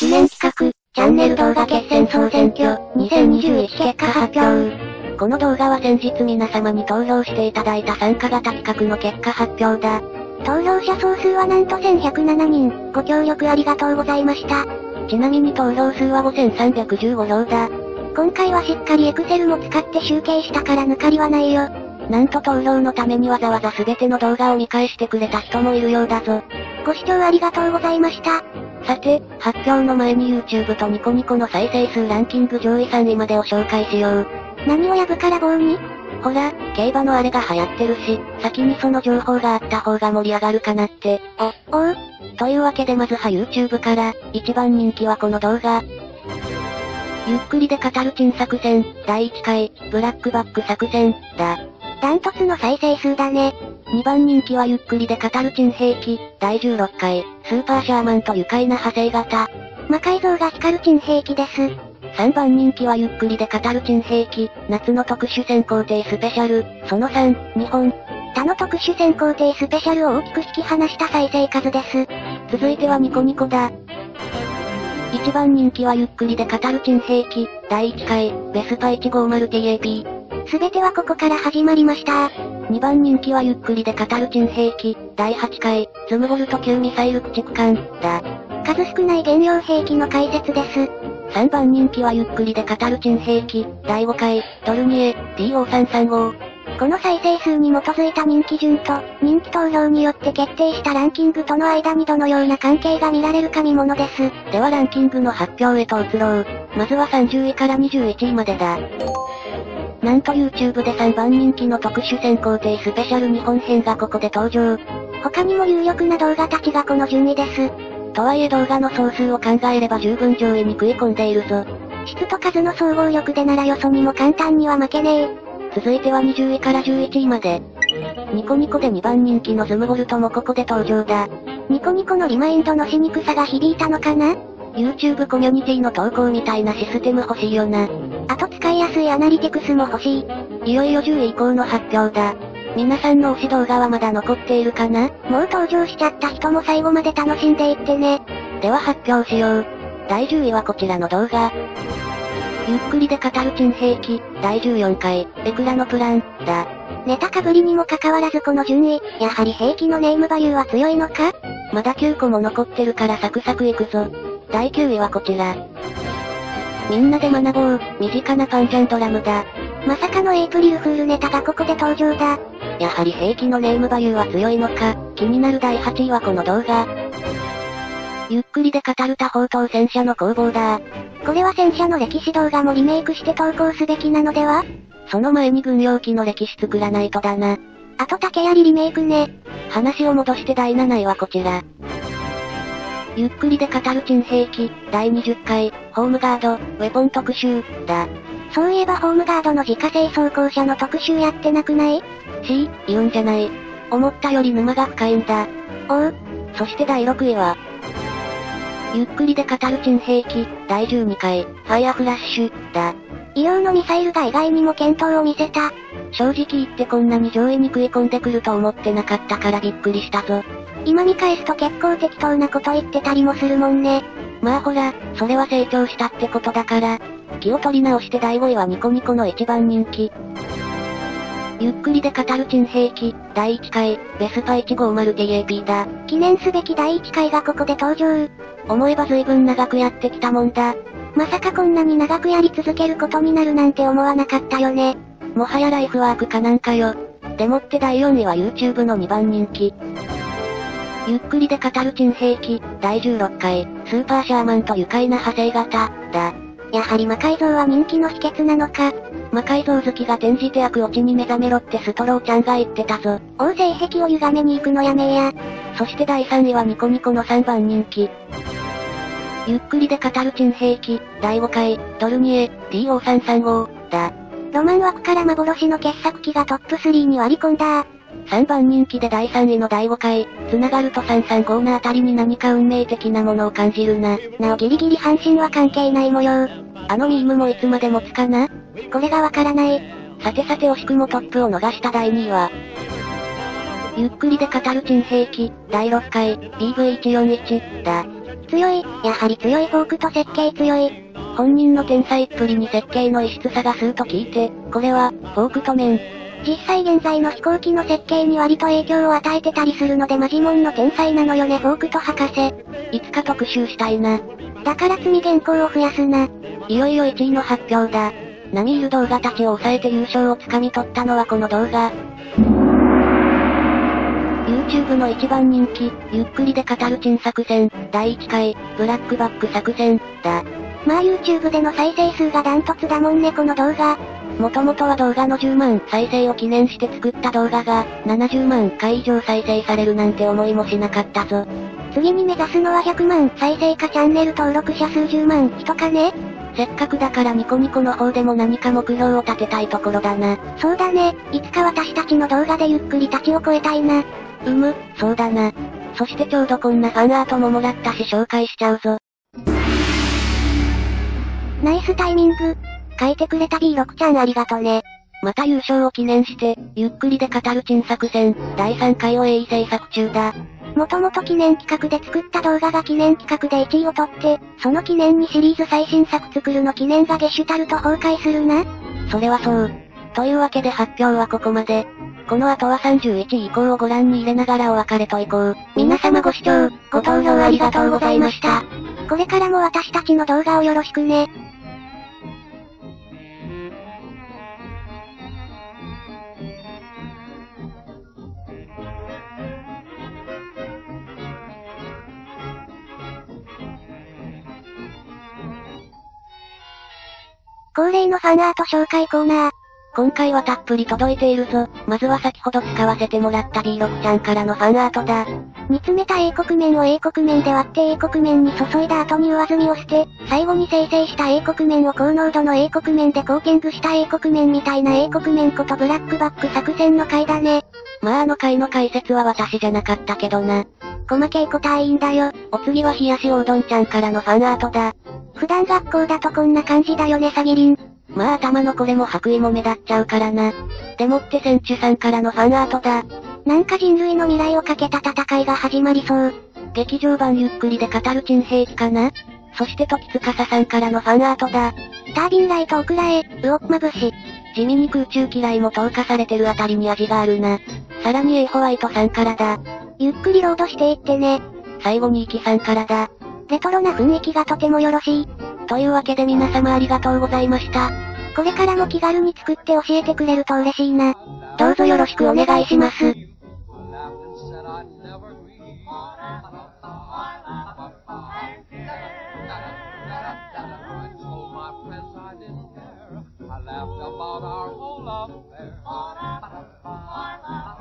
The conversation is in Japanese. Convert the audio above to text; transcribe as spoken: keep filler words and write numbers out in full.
念企画、チャンネル動画決戦総選挙、にせんにじゅういち結果発表。 この動画は先日皆様に投票していただいた参加型企画の結果発表だ。 投票者総数はなんとせんひゃくななにん、ご協力ありがとうございました。 ちなみに投票数はごせんさんびゃくじゅうごひょうだ。 今回はしっかりエクセルも使って集計したから抜かりはないよ。 なんと投票のためにわざわざ全ての動画を見返してくれた人もいるようだぞ。 ご視聴ありがとうございました。 さて、発表の前に YouTube とニコニコの再生数ランキング上位さんいまでを紹介しよう。 何をやぶから棒に？ ほら、競馬のあれが流行ってるし、先にその情報があった方が盛り上がるかなって。 お、おう。 というわけでまずは YouTube から、一番人気はこの動画。ゆっくりで語る珍作戦、だいいっかい、ブラックバック作戦、だ。 ダントツの再生数だね。 にばん人気はゆっくりで語る珍兵器、だいじゅうろっかい、スーパーシャーマンと愉快な派生型。 魔改造が光る珍兵器です。 さんばん人気はゆっくりで語る珍兵器、夏の特殊潜行艇スペシャル、そのさん、日本。 他の特殊潜行艇スペシャルを大きく引き離した再生数です。 続いてはニコニコだ。いちばん人気はゆっくりで語る珍兵器、だいいっかい、ベスパ いちごーまるティーエーピー。 すべてはここから始まりました。 にばん人気はゆっくりで語る珍兵器、だいはちかい、ズムボルト級ミサイル駆逐艦、だ。 数少ない現用兵器の解説です。 さんばん人気はゆっくりで語る珍兵器、だいごかい、ドルニエ、ディーオーさんさんご。 この再生数に基づいた人気順と、人気投票によって決定したランキングとの間にどのような関係が見られるか見ものです。 ではランキングの発表へと移ろう。まずはさんじゅういからにじゅういちいまでだ。なんと YouTube でさんばん人気の特殊潜行艇スペシャル日本編がここで登場。 他にも有力な動画たちがこの順位です。 とはいえ動画の総数を考えれば十分上位に食い込んでいるぞ。 質と数の総合力でならよそにも簡単には負けねえ。 続いてはにじゅういからじゅういちいまで。ニコニコでにばん人気のズムボルトもここで登場だ。 ニコニコのリマインドのしにくさが響いたのかな？ YouTube コミュニティの投稿みたいなシステム欲しいよな。 あと使いやすいアナリティクスも欲しい。 いよいよじゅうい以降の発表だ。皆さんの推し動画はまだ残っているかな？ もう登場しちゃった人も最後まで楽しんでいってね。 では発表しよう。だいじゅういはこちらの動画。ゆっくりで語る珍兵器、だいじゅうよんかい、エクラのプラン、だ。 ネタかぶりにもかかわらずこの順位、やはり兵器のネームバリューは強いのか？ まだきゅうこも残ってるからサクサクいくぞ。だいきゅういはこちら。みんなで学ぼう、身近なパンジャンドラムだ。 まさかのエイプリルフールネタがここで登場だ。 やはり兵器のネームバリューは強いのか、気になるだいはちいはこの動画。ゆっくりで語る多砲塔戦車の攻防だ。 これは戦車の歴史動画もリメイクして投稿すべきなのでは？ その前に軍用機の歴史作らないとだな。 あと竹槍リメイクね。 話を戻してだいなないはこちら。ゆっくりで語る珍兵器、だいにじゅっかい、ホームガード、ウェポン特集、だ。 そういえばホームガードの自家製装甲車の特集やってなくない？ C、言うんじゃない。思ったより沼が深いんだ。 おう。 そしてだいろくいは、ゆっくりで語る珍兵器、だいじゅうにかい、ファイアフラッシュ、だ。 医療のミサイルが意外にも健闘を見せた。 正直言ってこんなに上位に食い込んでくると思ってなかったからびっくりしたぞ。 今見返すと結構適当なこと言ってたりもするもんね。 まあほら、それは成長したってことだから。気を取り直してだいごいはニコニコのいちばん人気。ゆっくりで語る珍兵器、だいいっかい、ベスパ いちごーまるティーエーピー だ。 記念すべきだいいっかいがここで登場。 思えば随分長くやってきたもんだ。 まさかこんなに長くやり続けることになるなんて思わなかったよね。 もはやライフワークかなんかよ。でもってだいよんいは YouTube のにばん人気。ゆっくりで語る珍兵器、だいじゅうろっかい、スーパーシャーマンと愉快な派生型、だ。 やはり魔改造は人気の秘訣なのか。 魔改造好きが転じて悪落ちに目覚めろってストローちゃんが言ってたぞ。 大勢壁を歪めに行くのやめや。 そしてだいさんいはニコニコのさんばん人気。ゆっくりで語る珍兵器、だいごかい、ドルニエ、ディーオーさんさんご、だ。 ロマン枠から幻の傑作機がトップスリーに割り込んだ。 さんばん人気でだいさんいのだいごかい、繋がるとさんさんごのあたりに何か運命的なものを感じるな。 なおギリギリ阪神は関係ない模様。 あのミームもいつまで持つかな？ これがわからない。 さてさて惜しくもトップを逃しただいにいは、ゆっくりで語る珍兵器、だいろっかい、ビーブイひゃくよんじゅういち、だ。 強い、やはり強いフォークと設計強い。 本人の天才っぷりに設計の異質さがスーと聞いて、これは、フォークと面。 実際現在の飛行機の設計に割と影響を与えてたりするのでマジモンの天才なのよねフォークと博士。 いつか特集したいな。 だから積原稿を増やすな。 いよいよいちいの発表だ。並みいる動画たちを抑えて優勝をつかみ取ったのはこの動画。YouTube の一番人気、ゆっくりで語る珍作戦、だいいっかい、ブラックバック作戦、だ。 まあ YouTube での再生数がダントツだもんねこの動画。 もともとは動画のじゅうまん再生を記念して作った動画が、ななじゅうまんかい以上再生されるなんて思いもしなかったぞ。 次に目指すのはひゃくまん再生かチャンネル登録者数じゅうまん人かね。 せっかくだからニコニコの方でも何か目標を立てたいところだな。 そうだね、いつか私たちの動画でゆっくりたちを超えたいな。 うむ、そうだな。そしてちょうどこんなファンアートももらったし紹介しちゃうぞ。 ナイスタイミング。書いてくれた ビーろく ちゃんありがとね。 また優勝を記念して、ゆっくりで語る珍作戦、だいさんかいを鋭意制作中だ。 もともと記念企画で作った動画が記念企画でいちいを取って、その記念にシリーズ最新作作るの記念がゲシュタルト崩壊するな。 それはそう。というわけで発表はここまで。この後はさんじゅういちい以降をご覧に入れながらお別れといこう。 皆様ご視聴、ご投票ありがとうございました。これからも私たちの動画をよろしくね。恒例のファンアート紹介コーナー。 今回はたっぷり届いているぞ。まずは先ほど使わせてもらった ビーろく ちゃんからのファンアートだ。 煮詰めた英国麺を英国麺で割って英国麺に注いだ後に上澄みを捨て、最後に生成した英国麺を高濃度の英国麺でコーティングした英国麺みたいな英国麺ことブラックバック作戦の回だね。 まああの回の解説は私じゃなかったけどな。 細けいことはいいんだよ。 お次は冷やしおうどんちゃんからのファンアートだ。 普段学校だとこんな感じだよねさぎりん。 まあ頭のこれも白衣も目立っちゃうからな。でもってセンチュさんからのファンアートだ。 なんか人類の未来をかけた戦いが始まりそう。 劇場版ゆっくりで語る珍兵器かな。そして時つかささんからのファンアートだ。 タービンライトオクラへ、うおっまぶし。 地味に空中嫌いも投下されてるあたりに味があるな。さらに A ホワイトさんからだ。 ゆっくりロードしていってね。 最後にイキさんからだ。 レトロな雰囲気がとてもよろしい。 というわけで皆様ありがとうございました。 これからも気軽に作って教えてくれると嬉しいな。どうぞよろしくお願いします。 I laughed about our whole affair.